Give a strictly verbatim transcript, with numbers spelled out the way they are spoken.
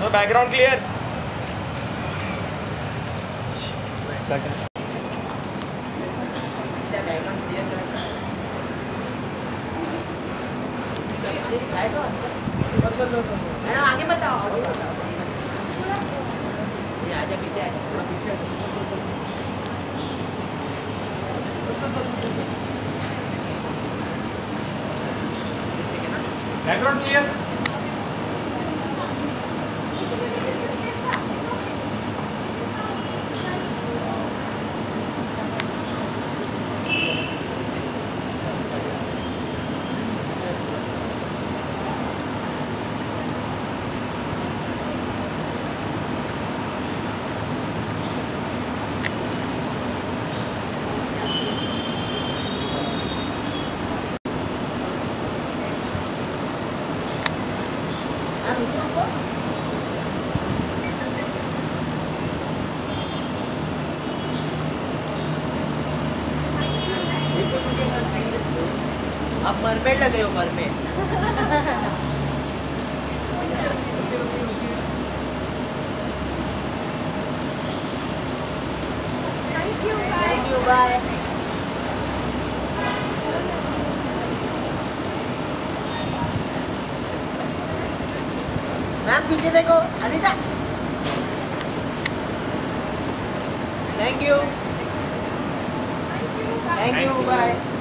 So background clear. आगे बताओ आगे बताओ ये आजा पीछे आजा थोड़ा पीछे Background clear. आप मरमेड लगे हो mermaid Thank you, bye. Thank you bye ma'am पीछे देखो Anita thank you Thank you, bye. Thank you bye